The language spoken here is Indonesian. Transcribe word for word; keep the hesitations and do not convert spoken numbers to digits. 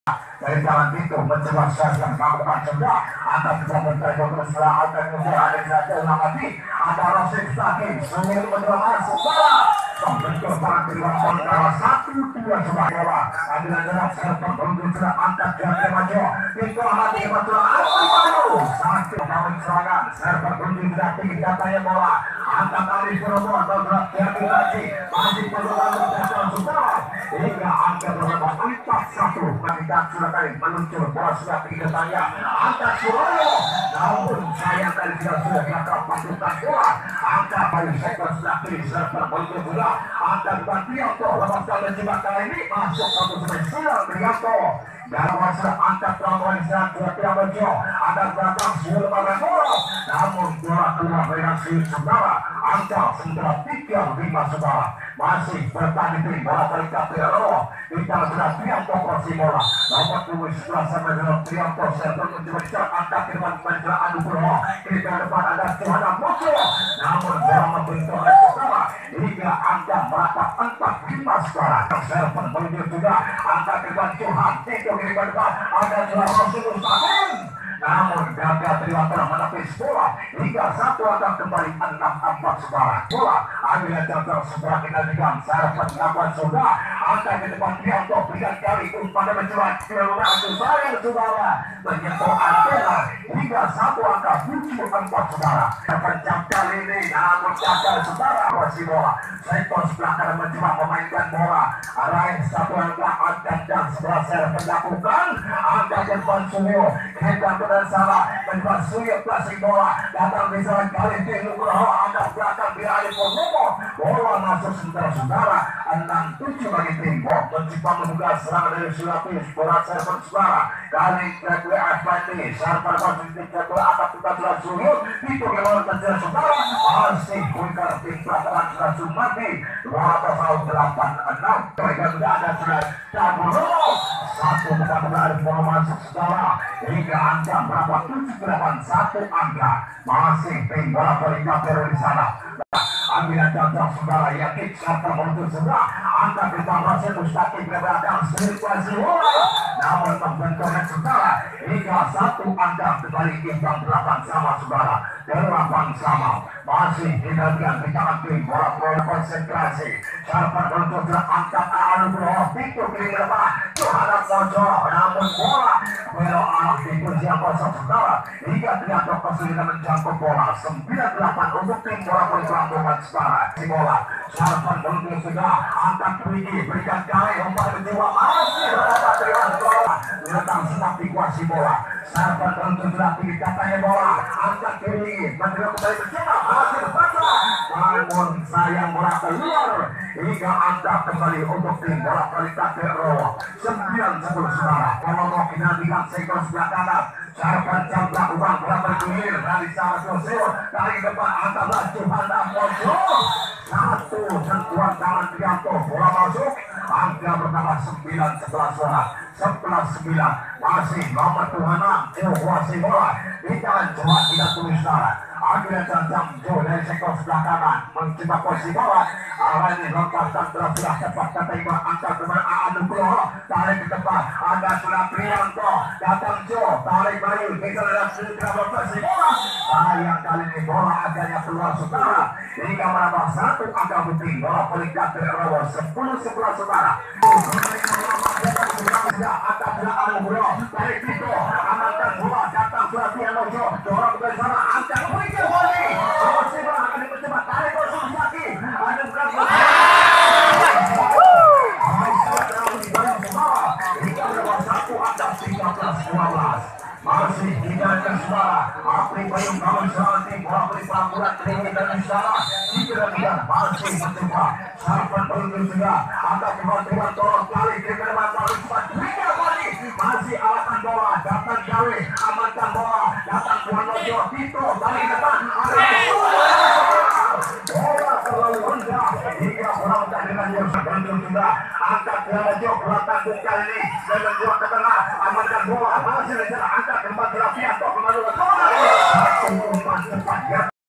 dari jalan itu mencoba sasaran melakukan sebelah atas jalan terjatuh setelah akan menjadi ada di atas namati ada Rosik Saki sungguh mencoba masuk bola membentuk para kedua kontra satu dua sebagai bola ambilan jarak serta menuju sudah angkat jangka maju itu hati betul asli baru satu lawan serangan serta menuju sudah tinggi datanya bola angkat Ali Purwono atau gerak jati lagi masih perlu lalu datang sudah hingga angkat berapa empat satu meningkat sudah kali meluncur bola sudah tinggi datanya angkat Suryo namun sayang kali tidak sudah diangkat pasukan bola angkat bayu sektor sudah tinggi serta menuju sudah angkat Trianto lepaskan menjebak kali ini masuk satu spesial Trianto dalam masa angkat lawan saat sudah tidak menuju ada belakang sudah pada bola namun bola keluar dari hasil saudara angka sementara tiga lima saudara masih bertanding di bola balik Trianto kita sudah Trianto kursi bola nomor dua sebelah sampai dengan Trianto serta mencoba dicetak angkat ke depan menjelang adu Purwo kita depan ada Tuhan Musuh namun bola membentuk oleh saudara hingga angka merata empat lima sekarang serta menuju juga angka ke depan Tuhan itu ke depan ada Tuhan Musuh Sakin namun gagal Trianto menepis bola hingga satu akan kembali enam empat sekarang bola ambil jangkau sebelah kita dengan serta melakukan sudah angka ke depan Trianto berikan kali pada mencoba Trianto sayang saudara menyentuh antena hingga satu angka tujuh empat saudara terpencang kali ini namun gagal saudara kursi bola sektor sebelah kanan mencoba memainkan bola raih satu angka angka dan sebelah serta melakukan angka ke depan Suyo kita dan salah mencoba Suyo plastik bola datang di jalan kali ini Nugroho angka belakang di Ali Purwono bola masuk sementara saudara enam tujuh bagi tim Bok mencoba membuka serangan dari Sulapis bola server saudara kali kedua Advati server positif kedua akan kita telah surut itu kelewat terjadi saudara masih bungkar tim pelataran sudah Sumati dua tahun delapan enam mereka sudah ada sudah Daburo satu bukan berada bola masuk saudara hingga angka berapa tujuh delapan satu angka masih tim bola balik Kapero di sana ambilan jangkau saudara yakin serta menuju sebelah angka kita masih mustaqim berada sirkulasi bola namun membentukkan saudara hingga satu angka kembali imbang delapan sama saudara delapan sama masih tinggalkan di tangan tim bola bola konsentrasi serta menuju sebelah angkat Anu Bro itu kiri lepas terhadap Mojo namun bola belok arah itu siapa saudara hingga Trianto kesulitan menjangkau bola sembilan delapan untuk tim bola bola pelancongan sekarang si bola serta menuju sudah angkat tinggi berikan kali umpan menjiwa masih berapa Trianto datang semua di kuasi bola serta menuju sudah tinggi katanya bola angkat tinggi mencoba kembali mencoba masih berbaca namun sayang bola keluar hingga angkat kembali untuk tim bola balik Kapero sembilan sepuluh saudara kalau mau dinantikan sektor sebelah kanan serta jambak uang bola bergulir dari sana Sosio dari depan angkat laju Handa Mojo satu sentuhan tangan Trianto bola masuk angka bertambah sembilan sebelas bola sebelas sembilan masih nomor Tuhanan kuasi bola di jalan coba tidak tulis saudara akhirnya jam Jo dari sektor sebelah kanan mencoba posisi bola awal ini lepaskan tersudah cepat keterima angkat kepada Anu Nugroho tarik ke depan ada sudah Trianto datang Jo tarik bayu bisa dalam segera berposisi bola sayang kali ini bola agaknya keluar saudara hingga menambah satu angka penting bola balik Kapero sepuluh sebelas saudara akan sudah Anu Nugroho tarik Tito amankan bola datang sudah Trianto Jo dorong ke sana angka berikut balik masih akan dipercepat tarik kosong lagi ada bukan masih tidak ada suara Apri Bayung kawan seranti bola beri pelaburan tinggi dan sana tidak tidak masih mencoba Sarpan beruntung juga angkat kembali dengan tolong kali ke depan balik cepat tiga kali masih alatan bola datang Jawi amankan bola datang Tuhan Lojo Tito balik depan bola terlalu rendah hingga bola dengan Yusuf beruntung juga angkat Tuhan Lojo bola tanggung kali ini dan menjual ke tengah amankan bola masih rencana angkat kembali Trianto kembali ke bola satu umpan cepat ya